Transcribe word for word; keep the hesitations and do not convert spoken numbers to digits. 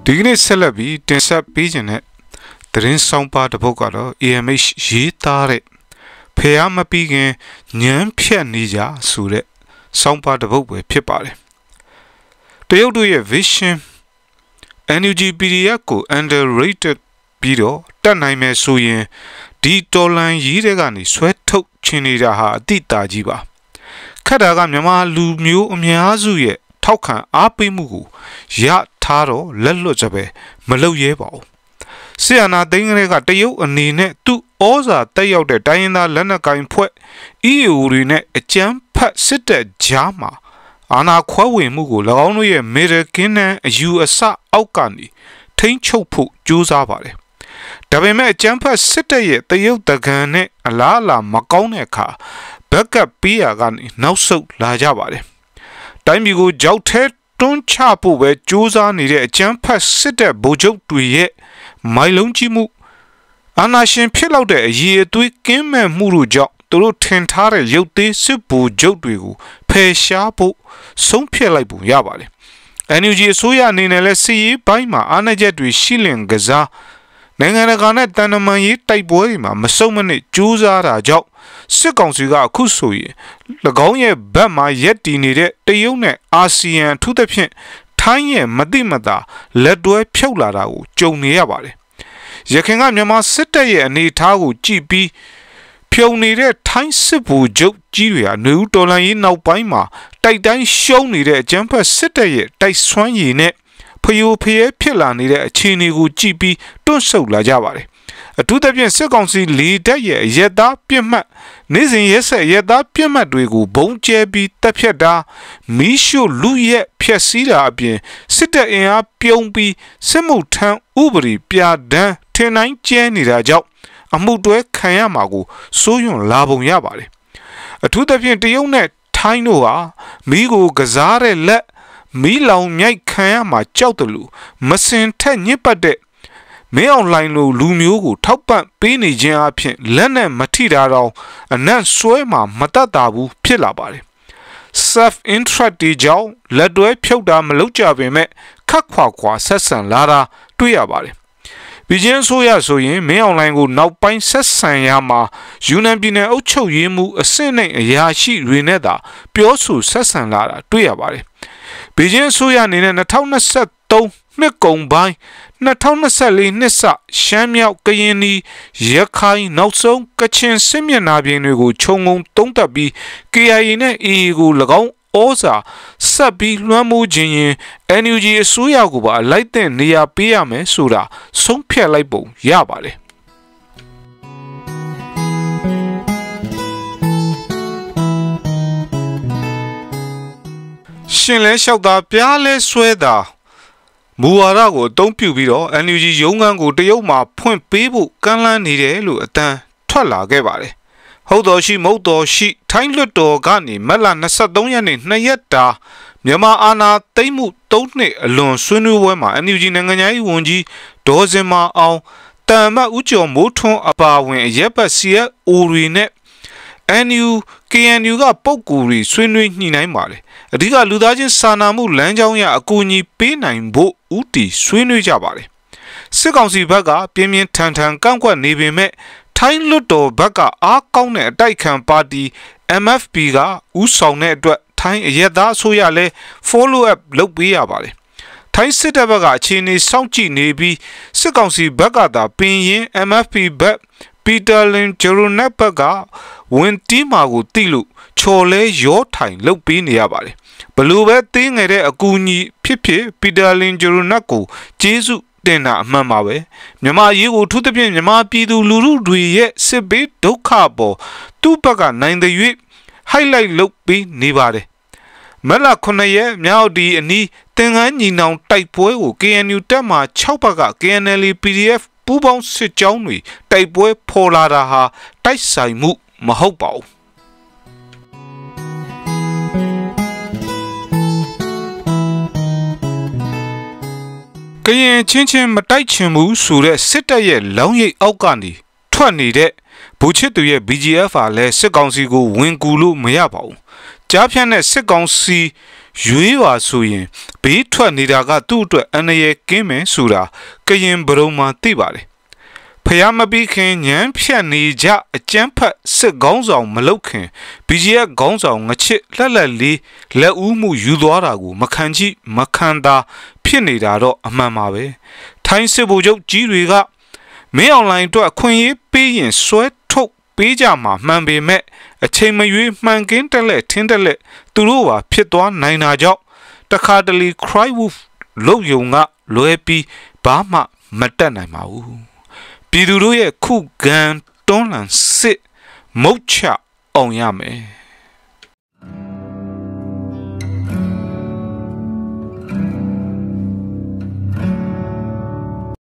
ဒီကနေ့ဆက်လက်ပြီးတင်ဆက်ပေးခြင်းနဲ့သတင်းဆောင်ပါတစ်ပုဒ်ကတော့ A M H ရေးသားတဲ့ဖျားမပြီးခင်ညံဖြတ်နေကြဆိုတဲ့ဆောင်ပါတစ်ပုဒ်ပဲဖြစ်ပါတယ်တရုတ်တို့ရဲ့ vision N U G P D F ကို underrated ပြီးတော့တက်နိုင်မယ်ဆိုရင်ဒီတော်လန်ရေးတဲ့ကနေဆွဲထုတ်ချင်နေတာဟာအတိအတာကြီးပါခက်တာကမြန်မာလူမျိုးအများစုရဲ့ထောက်ခံအားပေးမှုကိုရထားတော့လက်လွတ်ကြပဲမလုပ်ရဲပါဘူးဆီယနာသိန်းကလေးကတရုတ်အနေနဲ့သူ့ဩဇာတက်ရောက်တဲ့တိုင်းရင်းသားလက်နက်ကိုင်ဖွဲ့ E U တွေနဲ့အကြမ်းဖက်စစ်တပ်ကြားမှာအာဏာခွဲဝေမှုကို၎င်းတို့ရဲ့မေရကင်းနဲ့အယူအဆအောက်ကနေထိန်းချုပ်ဖို့ကြိုးစားပါတယ်ဒါပေမဲ့အကြမ်းဖက်စစ်တပ်ရဲ့တရုတ်တကန်နဲ့အလားအလာမကောင်းတဲ့အခါဘက်ကပ်ပေးရကနေနောက်ဆုတ်လာကြပါတယ်တိုင်းပြည်ကိုကြောက်ထဲတွန်းချဖို့ပဲကြိုးစားနေတဲ့အကြမ်းဖက်စစ်တပ်ဗိုလ်ချုပ်တွေရဲ့မိုင်လုံးကြီးမှုအာဏာရှင်ဖြစ်လောက်တဲ့အရေးအသွေးကင်းမဲ့မှုတို့ကြောင့်သူတို့ထင်ထားတဲ့ရုပ်သေးစစ်ဗိုလ်ချုပ်တွေကိုဖယ်ရှားဖို့ဆုံးဖြတ်လိုက်ပုံရပါတယ်။ N U G အစိုးရအနေနဲ့လည်းစီရေးပိုင်းမှာအားနည်းချက်တွေရှိလင်ကစားနိုင်ငံတကာနဲ့တန်တမာရေးတိုက်ပွဲတွေမှာမစုံမနစ်ကြိုးစားတာကြောင့်စစ်ကောင်စီကအခုဆိုရင်၎င်းရဲ့ဘက်မှာရက်တည်နေတဲ့တရုတ်နဲ့အာဆီယံထူးသဖြင့်ထိုင်းရဲ့မတိမတာလက်တွဲဖြုတ်လာတာကိုကြုံနေရပါတယ်။ရခိုင်ကမြန်မာစစ်တပ်ရဲ့အနေအထားကိုကြည့်ပြီးဖြုံနေတဲ့ထိုင်းစစ်ဗိုလ်ချုပ်ကြီးတွေဟာနေဦးတော်လှန်ရေးနောက်ပိုင်းမှာတိုက်တိုင်းရှုံးနေတဲ့အကြမ်းဖက်စစ်တပ်ရဲ့တိုက်ဆွမ်းရည်နဲ့ဖျို့ဖျဲဖြစ်လာနေတဲ့အခြေအနေကိုကြည့်ပြီးတွန့်ဆုတ်လာကြပါတယ်အထူးသဖြင့်စစ်ကောင်စီလေတပ်ရဲ့ရဲသားပြစ်မှတ်နေစဉ်ရဲဆက်ရဲသားပြစ်မှတ်တွေကိုဘုံကျဲပြီးတပ်ဖြတ်တာမီးရှို့လူရဲဖျက်ဆီးတာအပြင်စစ်တပ်အင်အားပြုံးပြီးစစ်မှုထမ်းဥပဒေပြဒန်းထင်တိုင်းကျဲနေတာကြောင့်အမှုတွဲခံရမှာကိုစိုးရွံ့လာပုံရပါတယ်အထူးသဖြင့်တရုတ်နဲ့ထိုင်းတို့ဟာမီးကိုကစားတဲ့လက်မီးလောင်မြိုက်ခံရမှာကြောက်တယ်လို့မစင်ထက်ညစ်ပတ်တဲ့မင်းအောင်လှိုင်လိုလူမျိုးကိုထောက်ပံ့ပေးနေခြင်းအပြင်လက်နဲ့မထိတာတော့အနက်ဆွဲမှာမတတ်တာဘူးဖြစ်လာပါတယ် self interest တွေကြောင့်လက်တွဲဖြုတ်တာမလုပ်ကြပေမဲ့ခက်ခွာခွာဆက်ဆံလာတာတွေ့ရပါတယ်ဘီဂျင်းဆိုရဆိုရင်မင်းအောင်လှိုင်ကိုနောက်ပိုင်းဆက်ဆံရမှာယူနန်ပြည်နယ်အုပ်ချုပ်ရေးမှုအဆင့်နဲ့အရာရှိတွေနဲ့သာပြောဆိုဆက်ဆံလာတာတွေ့ရပါတယ်ဘီဂျင်းဆိုရအနေနဲ့၂၀၂၃နှစ်ကုန်ပိုင်း၂၀၂၄နှစ်စရှမ်းမြောက်ကရင်နီရခိုင်နောက်ဆုံးကချင်စစ်မျက်နှာပြင်တွေကိုခြုံငုံတုံးတက်ပြီး K I A နဲ့ A A ကို၎င်းဩဇာဆက်ပြီးလွှမ်းမိုးခြင်းရင် N U G အစိုးရကိုပါလိုက်တဲ့နေရာပေးရမယ်ဆိုတာဆုံးဖြတ်လိုက်ပုံရပါတယ်ရှင်လဲလျှောက်တာပြားလဲဆွဲတာမူဝါဒကိုအသုံးပြုပြီးတော့ N U G ရုံးခန်းကိုတရုတ်မှာဖွင့်ပေးဖို့ကမ်းလှမ်းနေတယ်လို့အတန်းထွက်လာခဲ့ပါတယ်ဟုတ်တော်ရှိမဟုတ်တော်ရှိထိုင်းလွတ်တော်ကနေမက်လ၂၃ရက်နေ့နှစ်ရက်တာမြန်မာအာဏာသိမ်းမှု၃နှစ်အလွန်ဆွေးနွေးပွဲမှာ N U G နိုင်ငံရေးဝန်ကြီးဒေါ်စင်မာအောင်တမ်မတ်ဦးကျော်မိုးထွန်းအပါဝင်အရက်ပတ် C F O တွေနဲ့ N U K N U ကပုဂ္ဂိုလ်တွေဆွေးနွေးညှိနှိုင်းပါတယ်အဓိကလူသားချင်းစာနာမှုလမ်းကြောင်းရအကူအညီပေးနိုင်ဖို့ဦးတည်ဆွေးနွေးကြပါတယ်စစ်ကောင်စီဘက်ကပြင်းပြင်းထန်ထန်ကန့်ကွက်နေပေမဲ့ထိုင်းလွတ်တော်ဘက်ကအားကောင်းတဲ့အတိုက်ခံပါတီ M F P ကဦးဆောင်တဲ့အတွက်ထိုင်းအရက်သားအစိုးရလည်း follow up လုပ်ပေးရပါတယ်ထိုင်းစစ်တပ်ဘက်ကအခြေအနေစောင့်ကြည့်နေပြီးစစ်ကောင်စီဘက်ကသာပင်ရင် M F P ဘက် Peter Lin Jeronet ဘက်ကဝင်တီးမှာကိုတိလို့ချော်လဲရောထိုင်လုပ်ပေးနေရပါတယ်ဘလို့ပဲတင်းငယ်တဲ့အကူအညီဖြစ်ဖြစ် Peter Lin Jeronet ကိုကျေးဇူးတင်တာအမှန်ပါပဲမြန်မာရေးကိုထူးသဖြင့်မြန်မာပြည်သူလူထုတွေရဲ့စစ်ဘေးဒုက္ခပေါ်သူ့ဘက်ကနိုင်တဲ့၍ဟိုက်လိုက်လုပ်ပြီးနေပါတယ်မက်လခုနှစ်ရက်မြောက်ဒီအနီးတင်ငန်းညီနောင်တိုက်ပွဲကို K N U တပ်မှ၆ဘက်က K N L A P D F ပူးပေါင်းစစ်ကြောင်းတွေတိုက်ပွဲဖော်လာတာဟာတိုက်ဆိုင်မှုမဟုတ်ပါဘူးကရင်ချင်းချင်းမတိုက်ချင်ဘူးဆိုတဲ့စစ်တပ်ရဲ့လောင်းရိပ်အောက်ကနေထွက်နေတဲ့ဘူချစ်သူရဲ့ B G F ဟာလည်းစစ်ကောင်စီကိုဝင်ကူလို့မရပါဘူးကြားဖြတ်တဲ့စစ်ကောင်စီရွေးပါဆိုရင်ဘေးထွက်နေတာကသူ့အတွက်အန္တရာယ်ကင်းမယ်ဆိုတာကရင်ဘရုံမှာသိပါတယ်ဖျားမပြီးခင်ညံဖြတ်နေကြအကျန်းဖတ်စစ်ကောင်းဆောင်မလုပ်ခင် B G F ခေါင်းဆောင်ငချစ်လက်လက်လေးလက်ဦးမှုယူသွားတာကိုမခံကြည့်မခံသာဖြစ်နေတာတော့အမှန်ပါပဲထိုင်းစစ်ဗိုလ်ချုပ်ကြီးတွေကမင်းအွန်လိုင်းအတွက်အခွင့်အရေးပေးရင်ဆွဲထုတ်ပေးကြမှာမှန်ပေမဲ့အချိန်မရွေးမှန်ကင်းတက်လက်ထင်းတက်လက်သူတို့ပါဖြစ်သွားနိုင်တာကြောင့်တခါတလေ cry wolf လုံယုံကလွဲပြီးဘာမှမတက်နိုင်ပါဘူးပြည်သူတို့ရဲ့ခုခံတွန်းလှန်စစ်မုတ်ချအောင်ရမယ်